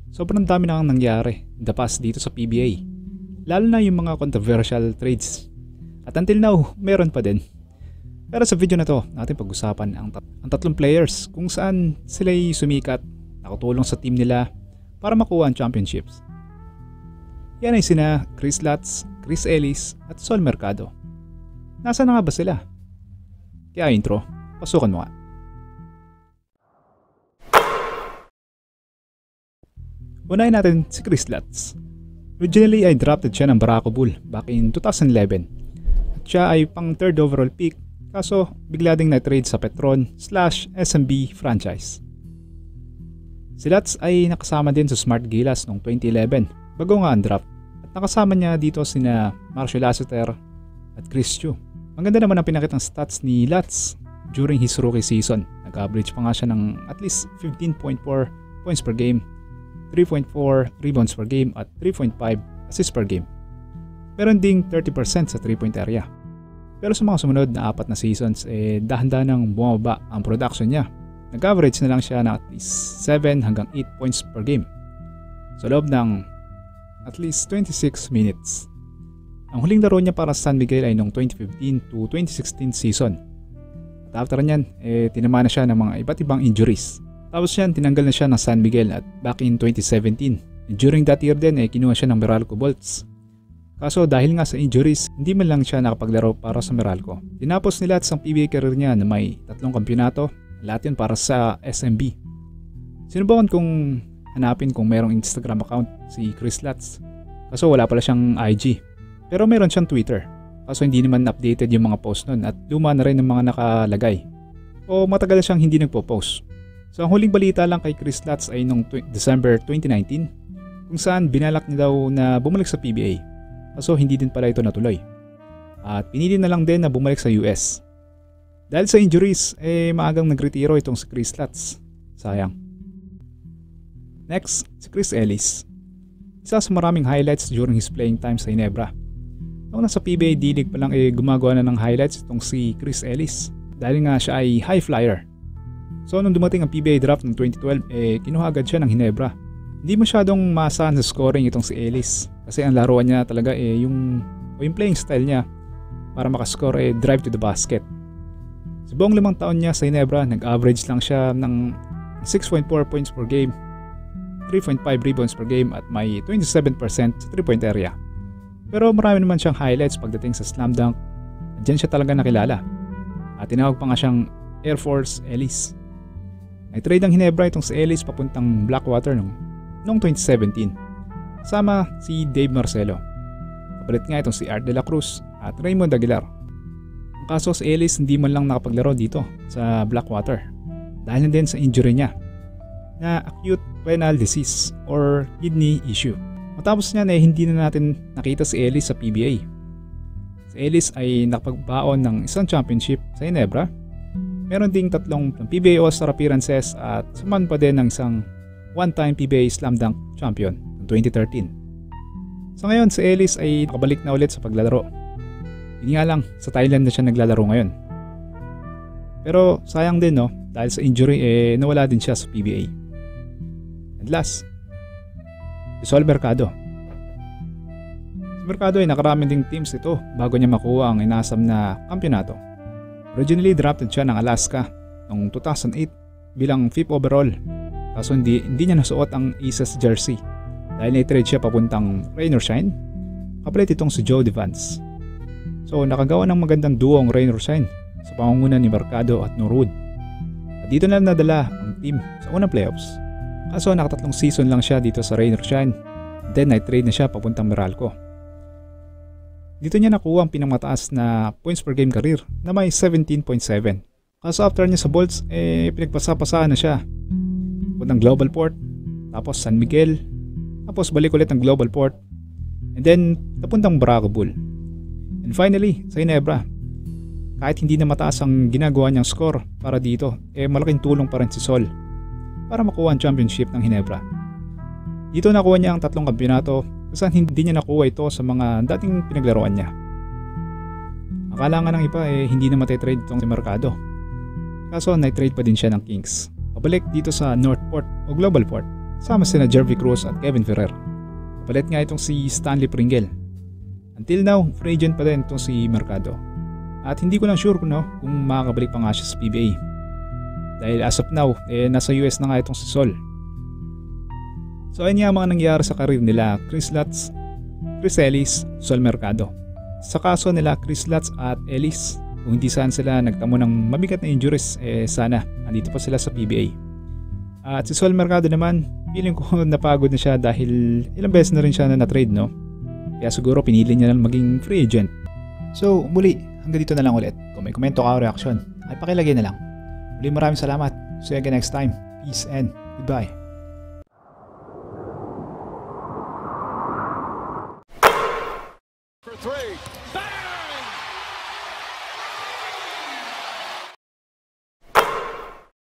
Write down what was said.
Sobrang dami na ang nangyari in the past dito sa PBA. Lalo na yung mga controversial trades. At until now, meron pa din. Pero sa video na to, natin pag-usapan ang tatlong players kung saan sila'y sumikat, nakatulong sa team nila para makuha ang championships. Yan ay sina Chris Lutz, Chris Ellis at Sol Mercado. Nasaan na nga ba sila? Kaya intro, pasukan mo nga. Unahin natin si Chris Lutz. Originally ay drafted siya ng Barako Bull back in 2011. At siya ay pang 3rd overall pick, kaso bigla ding na-trade sa Petron/SMB franchise. Si Lutz ay nakasama din sa Smart Gilas noong 2011 bago nga ang draft. At nakasama niya dito sina Marshall Lassiter at Chris Chu. Maganda naman ang pinakitang stats ni Lutz during his rookie season. Nag-average pa nga siya ng at least 15.4 points per game, 3.4 rebounds per game at 3.5 assists per game. Meron ding 30% sa 3-point area. Pero sa mga sumunod na 4 na seasons, dahan-dahan nang bumaba ang production niya. Nag-average na lang siya ng at least 7 hanggang 8 points per game sa loob ng at least 26 minutes. Ang huling laro niya para sa San Miguel ay noong 2015 to 2016 season. At after niyan, tinamaan na siya ng mga iba't ibang injuries. Tapos yan, tinanggal na siya ng San Miguel at back in 2017. During that year din, kinuha siya ng Meralco Bolts. Kaso dahil nga sa injuries, hindi man lang siya nakapaglaro para sa Meralco. Tinapos nila at ang PBA career niya na may 3 kampyonato, lahat yun para sa SMB. Sinubukan kong hanapin kung merong Instagram account si Chris Lutz. Kaso wala pala siyang IG. Pero meron siyang Twitter. Kaso hindi naman updated yung mga post nun at luma na rin ang mga nakalagay. O matagal siyang hindi nagpo-post. So ang huling balita lang kay Chris Lutz ay noong December 2019 kung saan binalak niya daw na bumalik sa PBA. Kaso hindi din pala ito natuloy. At pinili na lang din na bumalik sa US. Dahil sa injuries, maagang nagretiro itong si Chris Lutz. Sayang. Next, si Chris Ellis. Isa sa maraming highlights during his playing time sa Ginebra. Noong nasa PBA D-League pa lang gumagawa na ng highlights itong si Chris Ellis. Dahil nga siya ay high flyer. So nung dumating ang PBA draft ng 2012, kinuha agad siya ng Ginebra. Hindi masyadong maasahan sa scoring itong si Ellis. Kasi ang laruan niya talaga yung playing style niya para makascore drive to the basket. Sa buong 5 taon niya sa Ginebra, nag-average lang siya ng 6.4 points per game, 3.5 rebounds per game at may 27% sa 3-point area. Pero marami naman siyang highlights pagdating sa slam dunk. Diyan siya talaga nakilala. At tinawag pa nga siyang Air Force Ellis. Nag-trade ang Ginebra itong si Ellis papuntang Blackwater noong 2017. Kasama si Dave Marcelo. Kapalit nga itong si Art de la Cruz at Raymond Aguilar. Ang kaso si Ellis hindi man lang nakapaglaro dito sa Blackwater dahil din sa injury niya na acute renal disease or kidney issue. Matapos niyan hindi na natin nakita si Ellis sa PBA. Si Ellis ay nakapagbaon ng isang championship sa Ginebra. Meron ding 3 PBA All-Star appearances at suman pa din ng isang one-time PBA Slam Dunk champion noong 2013. So ngayon si Ellis ay nakabalik na ulit sa paglalaro. Hindi nga lang, sa Thailand na siya naglalaro ngayon. Pero sayang din dahil sa injury nawala din siya sa PBA. And last, si Sol Mercado. Si Mercado ay nakarami ding teams ito bago niya makuha ang inasam na kampyonato. Originally drafted siya ng Alaska noong 2008 bilang 5th overall. Kaso hindi niya nasuot ang Aces jersey dahil na-trade siya papuntang Rain or Shine. Kapalit itong si Joe Devance. So nakagawa ng magandang duo ang Rain or Shine sa pangunguna ni Mercado at Norwood. At dito na nadala ang team sa unang playoffs. Kaso nakatatlong season lang siya dito sa Rain or Shine. Then na-trade na siya papuntang Meralco. Dito niya nakuha ang pinamataas na points per game career na may 17.7. Kaso after niya sa Bolts, pinagpasa-pasahan na siya. Puntang Global Port, tapos San Miguel, tapos balik ulit ng Global Port, and then napuntang Barako Bull. And finally, sa Ginebra, kahit hindi na mataas ang ginagawa niyang score para dito, malaking tulong pa rin si Sol para makuha ang championship ng Ginebra. Dito nakuha niya ang 3 kampyonato kung saan hindi niya nakuha ito sa mga dating pinaglaruan niya. Akala nga ng iba hindi na matitrade itong si Mercado. Kaso na-trade pa din siya ng Kings. Pabalik dito sa Northport o Global Port. sama sina Jervy Cruz at Kevin Ferrer. Palit nga itong si Stanley Pringle. Until now, free agent pa din itong si Mercado. At hindi ko lang sure kung makakabalik pa nga siya sa PBA. Dahil as of now, nasa US na nga itong si Sol. So ayun nga mga nangyari sa karir nila Chris Lutz, Chris Ellis, Sol Mercado. Sa kaso nila Chris Lutz at Ellis, kung hindi saan sila nagtamo ng mabigat na injuries, sana andito pa sila sa PBA. At si Sol Mercado naman, feeling ko napagod na siya dahil ilang beses na rin siya na na-trade, no? Kaya siguro pinili niya lang maging free agent. So muli, hanggang dito na lang ulit. Kung may komento ka o reaksyon, ay pakilagay na lang. Muli maraming salamat. See you again next time. Peace and goodbye.